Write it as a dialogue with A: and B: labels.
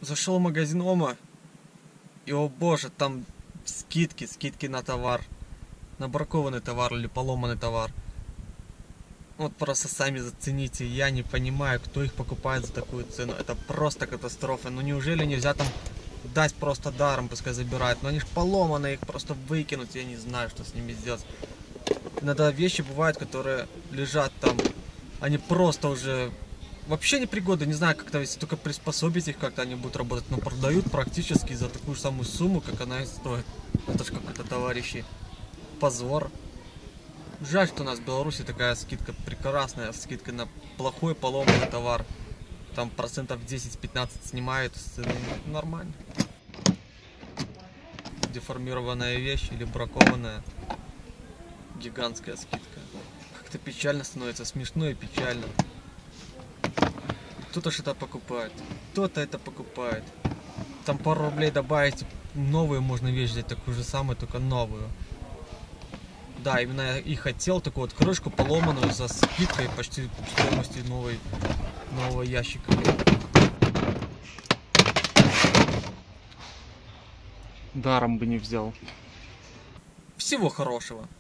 A: Зашел в магазин Ома, и о боже, там скидки на товар, на бракованный товар или поломанный товар. Вот просто сами зацените, я не понимаю, кто их покупает за такую цену. Это просто катастрофа. Ну неужели нельзя там дать просто даром, пускай забирают. Но они же поломанные, их просто выкинуть, я не знаю, что с ними сделать. Иногда вещи бывают, которые лежат там, они просто уже вообще непригодны, не знаю, как-то, если только приспособить их, как-то они будут работать, но продают практически за такую самую сумму, как она и стоит. Это ж какой-то, товарищи, позор. Жаль, что у нас в Беларуси такая скидка, прекрасная скидка на плохой поломанный товар. Там процентов 10-15 снимают, нормально. Деформированная вещь или бракованная, гигантская скидка. Как-то печально становится, смешно и печально. Кто-то что-то покупает, кто-то это покупает. Там пару рублей добавить, новую можно вещь взять, такую же самую, только новую. Да, именно я и хотел такую вот крышку поломанную за скидкой почти стоимостью нового ящика. Даром бы не взял. Всего хорошего.